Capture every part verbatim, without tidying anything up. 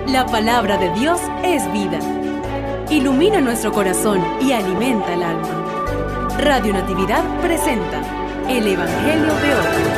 La palabra de Dios es vida. Ilumina nuestro corazón y alimenta el alma. Radio Natividad presenta el Evangelio de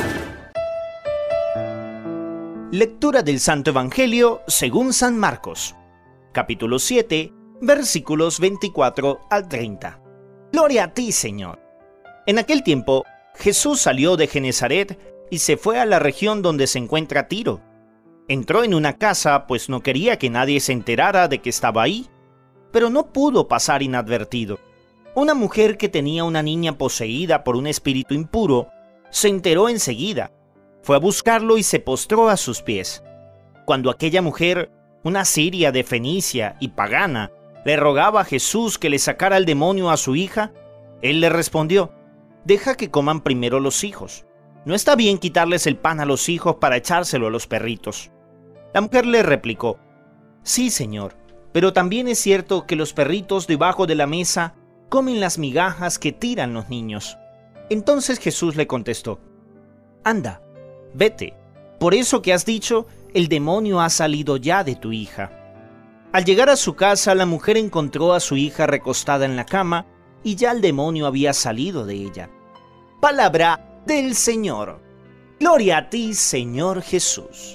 hoy. Lectura del Santo Evangelio según San Marcos, capítulo siete, versículos veinticuatro al treinta. Gloria a ti, Señor. En aquel tiempo, Jesús salió de Genezaret y se fue a la región donde se encuentra Tiro. Entró en una casa, pues no quería que nadie se enterara de que estaba ahí, pero no pudo pasar inadvertido. Una mujer que tenía una niña poseída por un espíritu impuro se enteró enseguida. Fue a buscarlo y se postró a sus pies. Cuando aquella mujer, una siria de Fenicia y pagana, le rogaba a Jesús que le sacara el demonio a su hija, él le respondió: «Deja que coman primero los hijos. No está bien quitarles el pan a los hijos para echárselo a los perritos». La mujer le replicó: «Sí, Señor, pero también es cierto que los perritos debajo de la mesa comen las migajas que tiran los niños». Entonces Jesús le contestó: «Anda, vete, por eso que has dicho, el demonio ha salido ya de tu hija». Al llegar a su casa, la mujer encontró a su hija recostada en la cama y ya el demonio había salido de ella. Palabra del Señor. Gloria a ti, Señor Jesús.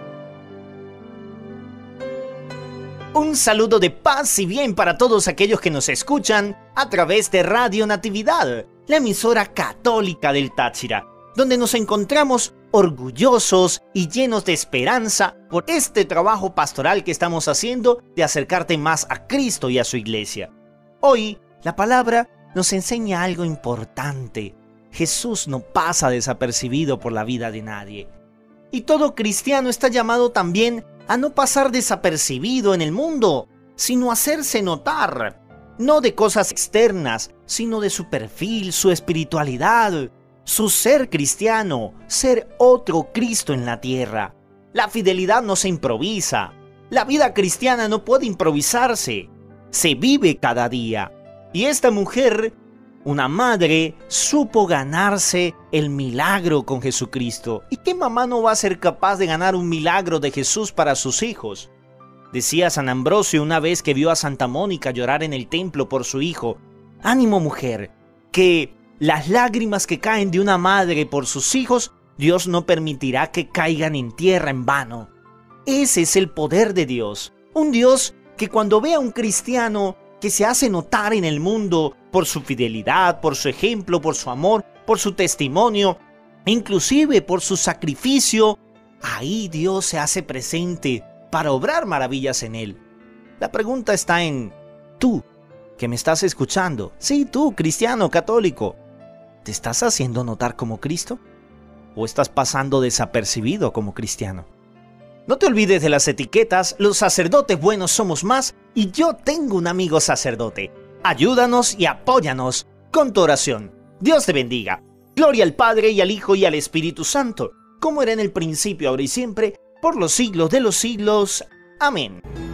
Un saludo de paz y bien para todos aquellos que nos escuchan a través de Radio Natividad, la emisora católica del Táchira, donde nos encontramos orgullosos y llenos de esperanza por este trabajo pastoral que estamos haciendo de acercarte más a Cristo y a su iglesia. Hoy, la palabra nos enseña algo importante. Jesús no pasa desapercibido por la vida de nadie. Y todo cristiano está llamado también a no pasar desapercibido en el mundo, sino hacerse notar, no de cosas externas, sino de su perfil, su espiritualidad, su ser cristiano, ser otro Cristo en la tierra. La fidelidad no se improvisa, la vida cristiana no puede improvisarse, se vive cada día. Y esta mujer, una madre, supo ganarse el milagro con Jesucristo. ¿Y qué mamá no va a ser capaz de ganar un milagro de Jesús para sus hijos? Decía San Ambrosio una vez que vio a Santa Mónica llorar en el templo por su hijo: «Ánimo, mujer, que las lágrimas que caen de una madre por sus hijos, Dios no permitirá que caigan en tierra en vano». Ese es el poder de Dios. Un Dios que cuando ve a un cristiano que se hace notar en el mundo por su fidelidad, por su ejemplo, por su amor, por su testimonio, inclusive por su sacrificio, ahí Dios se hace presente para obrar maravillas en él. La pregunta está en tú, que me estás escuchando. Sí, tú, cristiano, católico. ¿Te estás haciendo notar como Cristo? ¿O estás pasando desapercibido como cristiano? No te olvides de las etiquetas. Los sacerdotes buenos somos más y yo tengo un amigo sacerdote. Ayúdanos y apóyanos con tu oración. Dios te bendiga. Gloria al Padre y al Hijo y al Espíritu Santo, como era en el principio, ahora y siempre, por los siglos de los siglos. Amén.